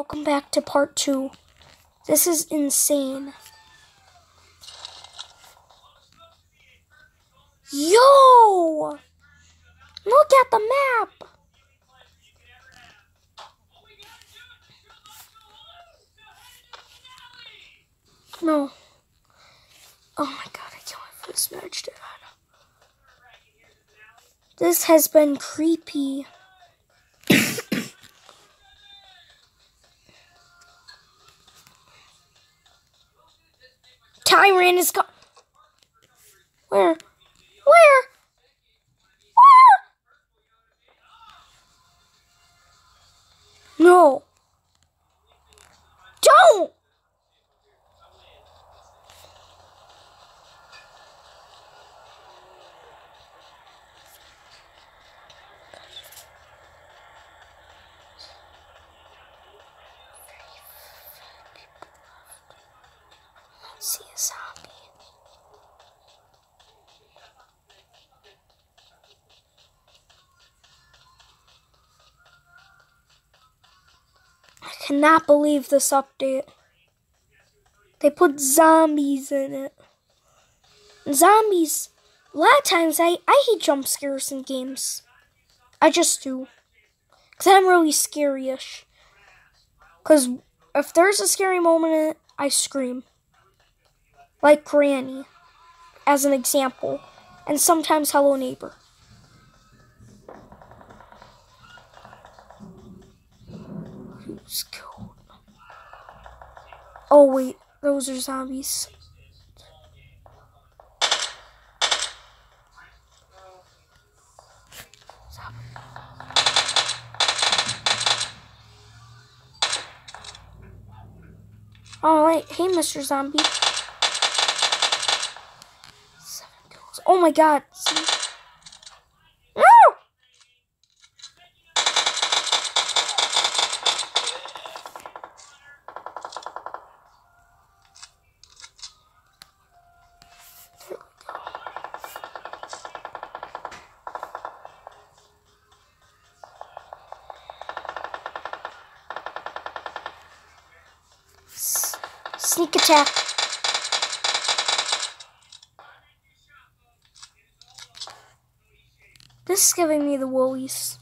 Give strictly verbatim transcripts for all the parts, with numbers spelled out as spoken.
welcome back to part two. This is insane. Yo! Look at the map! No. Oh my god, I can't wait for this match to end. This has been creepy. Tyrant is co- Where? Where? Where? No. Don't! See a zombie. I cannot believe this update. They put zombies in it. Zombies. A lot of times I, I hate jump scares in games. I just do. Because I'm really scary-ish. Because if there's a scary moment in it, I scream. Like Granny, as an example. And sometimes Hello Neighbor. Who's killed? Oh wait, those are zombies. Alright, hey Mister Zombie. Oh my god. No! S- sneak attack. This is giving me the woolies.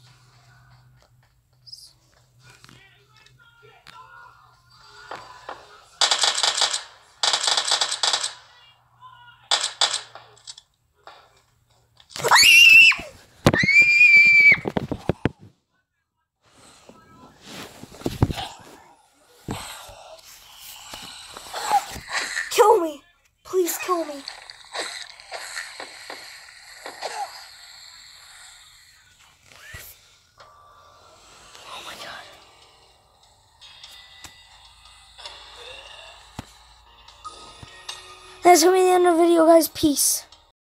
Kill me! Please kill me. That's going to be the end of the video, guys. Peace.